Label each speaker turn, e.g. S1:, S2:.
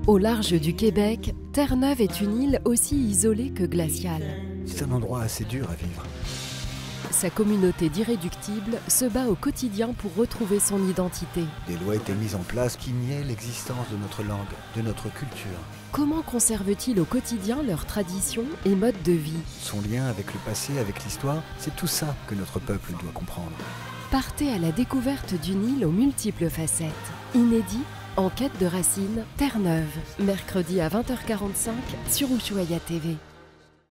S1: Au large du Québec, Terre-Neuve est une île aussi isolée que glaciale.
S2: C'est un endroit assez dur à vivre.
S1: Sa communauté d'irréductibles se bat au quotidien pour retrouver son identité.
S2: Des lois étaient mises en place qui niaient l'existence de notre langue, de notre culture.
S1: Comment conservent-ils au quotidien leurs traditions et modes de vie?
S2: Son lien avec le passé, avec l'histoire, c'est tout ça que notre peuple doit comprendre.
S1: Partez à la découverte d'une île aux multiples facettes. Inédit, en quête de racines, Terre-Neuve, mercredi à 20h45 sur Ushuaïa TV.